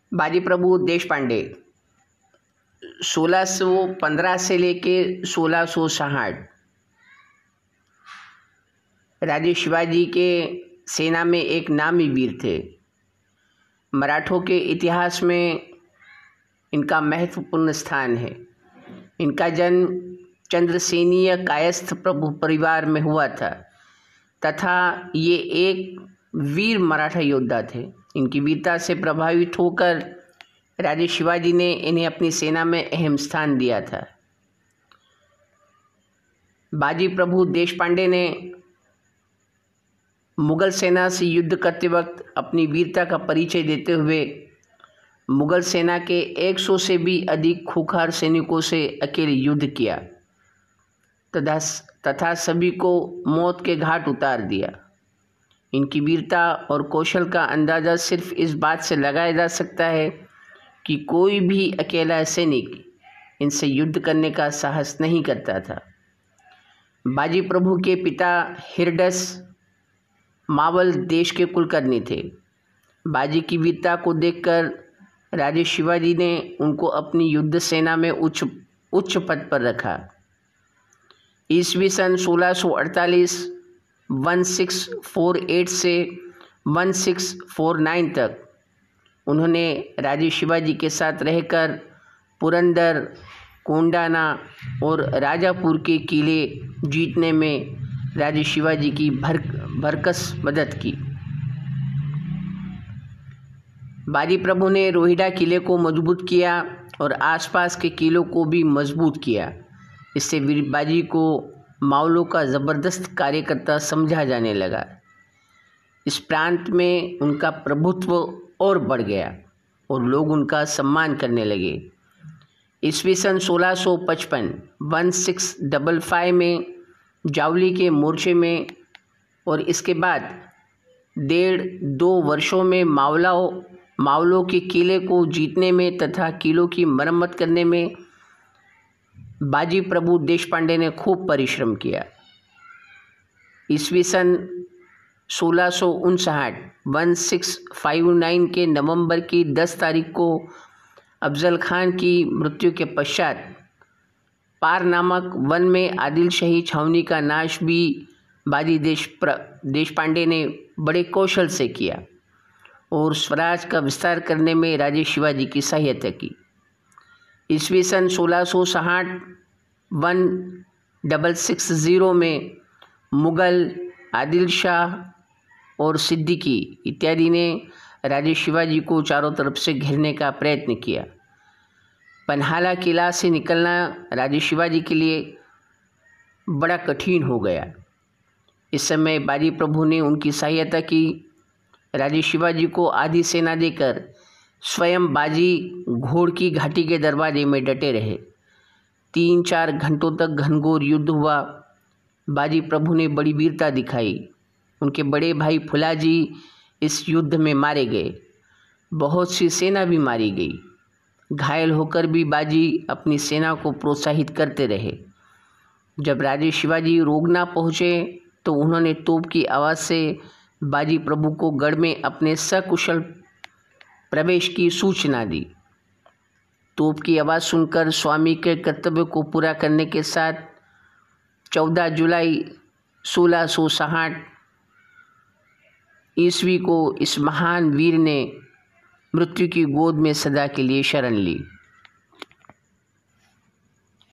बाजी प्रभु देशपांडे 1615 से लेके 1660 राजे शिवाजी के सेना में एक नामी वीर थे। मराठों के इतिहास में इनका महत्वपूर्ण स्थान है। इनका जन्म चंद्रसेनीय कायस्थ प्रभु परिवार में हुआ था तथा ये एक वीर मराठा योद्धा थे। इनकी वीरता से प्रभावित होकर राजे शिवाजी ने इन्हें अपनी सेना में अहम स्थान दिया था। बाजी प्रभु देशपांडे ने मुगल सेना से युद्ध करते वक्त अपनी वीरता का परिचय देते हुए मुगल सेना के 100 से भी अधिक खूंखार सैनिकों से अकेले युद्ध किया तथा सभी को मौत के घाट उतार दिया। इनकी वीरता और कौशल का अंदाज़ा सिर्फ इस बात से लगाया जा सकता है कि कोई भी अकेला सैनिक इनसे युद्ध करने का साहस नहीं करता था। बाजी प्रभु के पिता हिरडस मावल देश के कुलकर्णी थे। बाजी की वीरता को देखकर राजे शिवाजी ने उनको अपनी युद्ध सेना में उच्च पद पर रखा। ईस्वी सन 1648 1648 से 1649 तक उन्होंने राजे शिवाजी के साथ रहकर पुरंदर, कोंडाना और राजापुर के किले जीतने में राजे शिवाजी की भरकस मदद की। बाजी प्रभु ने रोहिड़ा किले को मजबूत किया और आसपास के किलों को भी मजबूत किया। इससे वीर बाजी को मावलों का ज़बरदस्त कार्यकर्ता समझा जाने लगा। इस प्रांत में उनका प्रभुत्व और बढ़ गया और लोग उनका सम्मान करने लगे। ईस्वी सन 1655 1655 में जावली के मोर्चे में और इसके बाद 1.5-2 वर्षों में मावलों के किले को जीतने में तथा किलों की मरम्मत करने में बाजी प्रभु देशपांडे ने खूब परिश्रम किया। ईस्वी सन 1659 1659 के नवंबर की 10 तारीख को अफजल खान की मृत्यु के पश्चात पार नामक वन में आदिल शाही छावनी का नाश भी बाजी देशपांडे ने बड़े कौशल से किया और स्वराज का विस्तार करने में राजे शिवाजी की सहायता की। ईस्वी सन 1660 1660 में मुगल, आदिल शाह और सिद्दीकी इत्यादि ने राजे शिवाजी को चारों तरफ से घेरने का प्रयत्न किया। पन्हाला किला से निकलना राजे शिवाजी के लिए बड़ा कठिन हो गया। इस समय बाजी प्रभु ने उनकी सहायता की। राजे शिवाजी को आधी सेना देकर स्वयं बाजी घोड़ की घाटी के दरवाजे में डटे रहे। 3-4 घंटों तक घनघोर युद्ध हुआ। बाजी प्रभु ने बड़ी वीरता दिखाई। उनके बड़े भाई फुलाजी इस युद्ध में मारे गए। बहुत सी सेना भी मारी गई। घायल होकर भी बाजी अपनी सेना को प्रोत्साहित करते रहे। जब राजे शिवाजी रोगना पहुँचे तो उन्होंने तोप की आवाज़ से बाजी प्रभु को गढ़ में अपने सकुशल प्रवेश की सूचना दी। तोप की आवाज़ सुनकर स्वामी के कर्तव्य को पूरा करने के साथ 14 जुलाई 1660 ईस्वी को इस महान वीर ने मृत्यु की गोद में सदा के लिए शरण ली।